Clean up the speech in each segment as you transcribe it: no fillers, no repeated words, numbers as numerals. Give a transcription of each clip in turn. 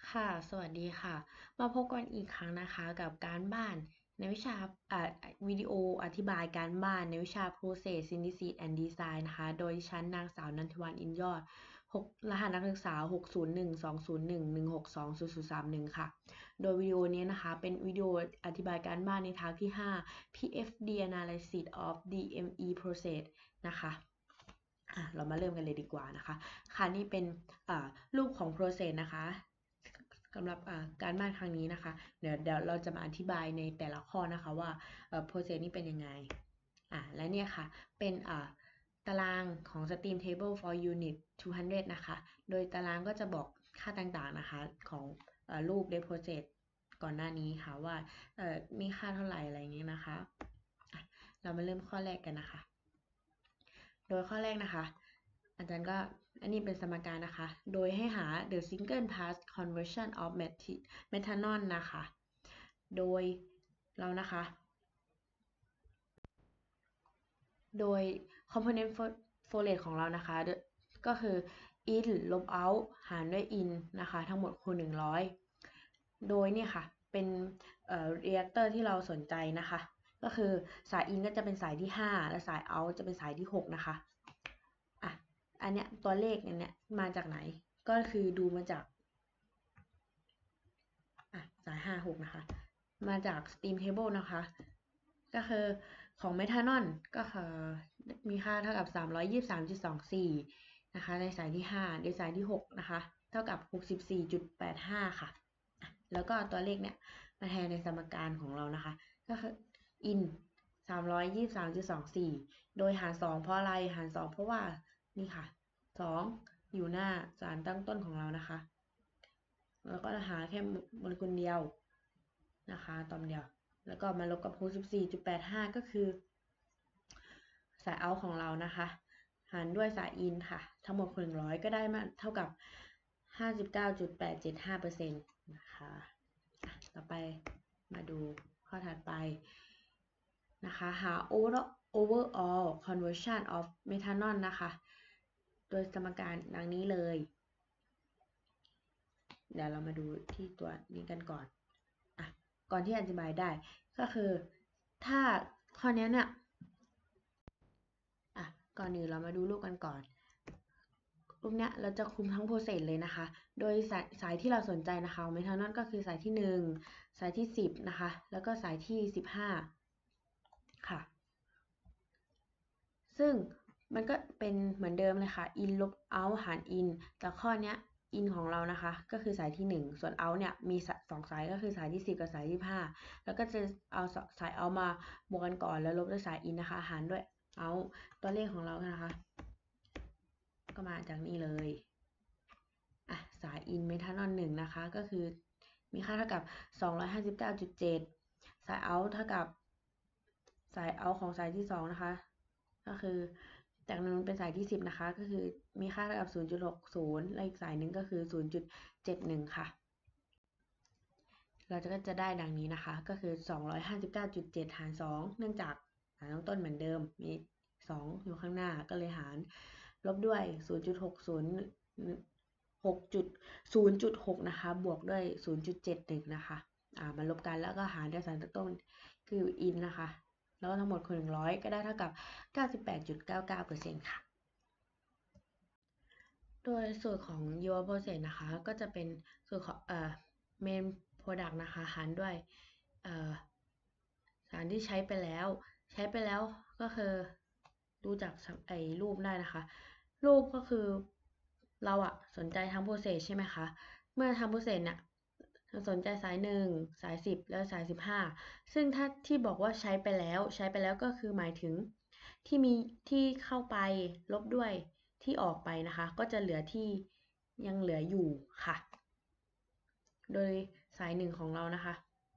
ค่ะ สวัสดีค่ะ มาพบกันอีกครั้งนะคะกับการบ้านในวิชาอ่าวิดีโออธิบายการบ้านในวิชา Process Synthesis and Design นะคะ โดยชั้นนางสาวนันทวรรณอินยอดรหัสนักศึกษา6012011162031ค่ะโดยวิดีโอนี้นะคะเป็นวิดีโออธิบายการบ้านในทางที่5 PFD Analysis of DME Process นะคะเรามาเริ่มกันเลยดีกว่านะคะค่ะนี่เป็นรูปของ process นะคะสำหรับการบ้านครั้งนี้นะคะเดี๋ยวเราจะมาอธิบายในแต่ละข้อนะคะว่าprocess นี้เป็นยังไงและเนี่ยค่ะเป็นตารางของ steam table for unit 200นะคะโดยตารางก็จะบอกค่าต่างๆนะคะของรูป ใน process ก่อนหน้านี้ค่ะว่ามีค่าเท่าไหร่อะไรอย่างเงี้ยนะคะเรามาเริ่มข้อแรกกันนะคะโดยข้อแรกนะคะอาจารย์ก็อันนี้เป็นสมการนะคะ โดยให้หา the single pass conversion of methanol นะคะ โดยเรานะคะ โดย component flow rate ของเรานะคะ ก็คือ in ลบ out หารด้วย in นะคะทั้งหมดคูณ100โดยเนี่ยค่ะเป็นreactor ที่เราสนใจนะคะก็คือสาย in ก็จะเป็นสายที่5และสาย out จะเป็นสายที่6นะคะอันเนี้ยตัวเลขเนี่ยมาจากไหนก็คือดูมาจากสาย5 6นะคะมาจาก steam table นะคะก็คือของเมทานอลก็คือมีค่าเท่ากับ323.24นะคะในสายที่5ในสายที่6นะคะเท่ากับ64.85ค่ะแล้วก็ตัวเลขเนี่ยมาแทนในสมการของเรานะคะก็คือ in 323.24โดยหาร2เพราะอะไรหาร2เพราะว่านี่ค่ะ2อยู่หน้าสารตั้งต้นของเรานะคะแล้วก็หาแค่โมเลกุลเดียวนะคะตอมเดียวแล้วก็มาลบกับ64.85ก็คือสายเอาของเรานะคะหารด้วยสายอินค่ะทั้งหมดคูณ100ก็ได้มาเท่ากับ 59.875% นะคะต่อไปมาดูข้อถัดไปนะคะหา overall conversion of methanol นะคะโดยสมการดังนี้เลยเดี๋ยวเรามาดูที่ตัวนี้กันก่อนก่อนที่อธิบายได้ก็คือถ้าข้อนี้เนี่ยก่อนอื่นเรามาดูรูปกันก่อนรูปเนี้ยเราจะคุมทั้งโปรเซสเลยนะคะโดยสายที่เราสนใจนะคะเมทานอลก็คือสายที่1สายที่10นะคะแล้วก็สายที่15ค่ะซึ่งมันก็เป็นเหมือนเดิมเลยค่ะ in ลบ out หาร in แต่ข้อเนี้ย in ของเรานะคะก็คือสายที่1ส่วน out เนี่ยมี2สายก็คือสายที่10กับสายที่15แล้วก็จะเอาสาย out มาบวกกันก่อนแล้วลบด้วยสาย in นะคะหารด้วย out ตัวเลขของเรานะคะก็มาจากนี่เลยสาย in เมทานอล1นะคะก็คือมีค่าเท่ากับ 259.7 สาย out เท่ากับสาย out ของสายที่2นะคะก็คือจากนั้นเป็นสายที่10นะคะก็คือมีค่าเท่ากับ 0.60 และอีกสายหนึ่งก็คือ 0.71 ค่ะเราก็จะได้ดังนี้นะคะก็คือ 259.7 หาร 2 เนื่องจากสายตั้งต้นเหมือนเดิมมี2อยู่ข้างหน้าก็เลยหารลบด้วย 0.60 0.6 นะคะบวกด้วย 0.71 นะคะมาลบกันแล้วก็หารด้วยสารตั้งต้นคือ in นะคะแล้วก็ทั้งหมดคูณ100ก็ได้เท่ากับ 98.99% ค่ะโดยสูตรของ your process นะคะก็จะเป็นสูตรของmain product นะคะหารด้วยสารที่ใช้ไปแล้วก็คือดูจากรูปได้นะคะรูปก็คือเราสนใจทั้ง process ใช่ไหมคะเมื่อทำ process เนี่ยสนใจสาย1สาย10แล้วสาย15ซึ่งถ้าที่บอกว่าใช้ไปแล้วก็คือหมายถึงที่มีที่เข้าไปลบด้วยที่ออกไปนะคะก็จะเหลือที่ยังเหลืออยู่ค่ะโดยสาย1ของเรานะคะ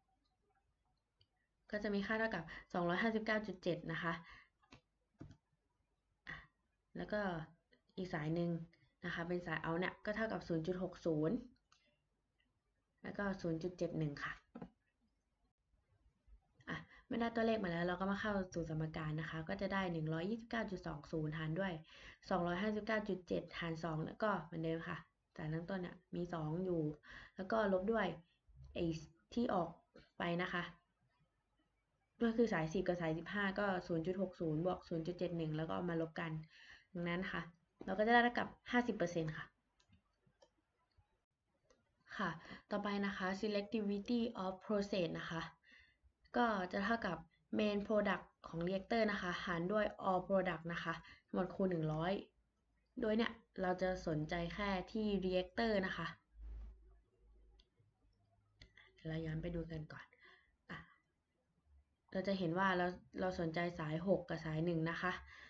ก็จะมีค่าเท่ากับ 259.7 นะคะแล้วก็อีกสายหนึ่งนะคะเป็นสายเอาเนี่ยก็เท่ากับ 0.60 แล้วก็ 0.71 ค่ะเมื่อได้ตัวเลขมาแล้วเราก็มาเข้าสู่สมการนะคะก็จะได้ 129.20 หารด้วย 259.7 หาร2แล้วก็เหมือนเดิมค่ะสายทั้งต้นเนี่ยมี2อยู่แล้วก็ลบด้วยไอ้ที่ออกไปนะคะก็คือสาย10กับสาย15ก็ 0.60 บวก 0.71 แล้วก็เอามาลบกันดังนั้นค่ะเราก็จะได้เท่ากับ 50% ค่ะค่ะต่อไปนะคะ selectivity of process นะคะก็จะเท่ากับ main product ของ reactor นะคะหารด้วย all product นะคะทั้งหมดคูณ100โดยเนี่ยเราจะสนใจแค่ที่ reactor นะคะเราย้อนไปดูกันก่อนเราจะเห็นว่าเราสนใจสาย6กับสาย1นะคะ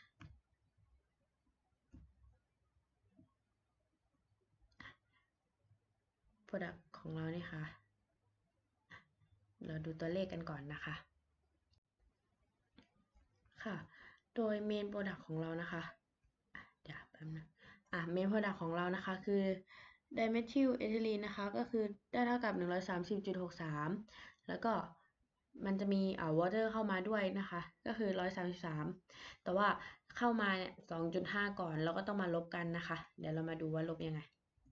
product ของเราเนี่ยค่ะเราดูตัวเลขกันก่อนนะคะค่ะโดย main product ของเรานะคะเดี๋ยวแป๊บนึงmain product ของเรานะคะคือ dimethyl ethylene นะคะก็คือได้เท่ากับ 130.63 แล้วก็มันจะมีwater เข้ามาด้วยนะคะก็คือ133แต่ว่าเข้ามาเนี่ย 2.5 ก่อนแล้วก็ต้องมาลบกันนะคะเดี๋ยวเรามาดูว่าลบยังไง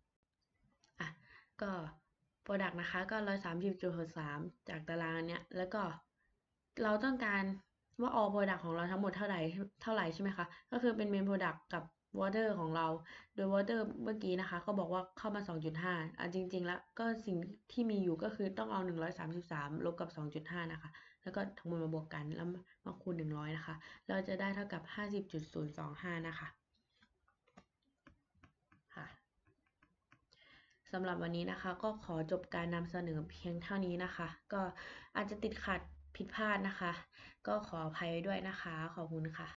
ก็ product นะคะก็ 130.63 จากตารางเนี้ยแล้วก็เราต้องการว่า all product ของเราทั้งหมดเท่าไหร่ใช่ไหมคะก็คือเป็น main product กับ water ของเราโดย water เมื่อกี้นะคะก็บอกว่าเข้ามา 2.5 จริงๆแล้วก็สิ่งที่มีอยู่ก็คือต้องเอา133ลบกับ2.5นะคะแล้วก็ทั้งหมดมาบวกกันแล้วมาคูณ100นะคะเราจะได้เท่ากับ 50.025 นะคะสำหรับวันนี้นะคะก็ขอจบการนำเสนอเพียงเท่านี้นะคะก็อาจจะติดขัดผิดพลาดนะคะก็ขออภัยด้วยนะคะขอบคุณค่ะ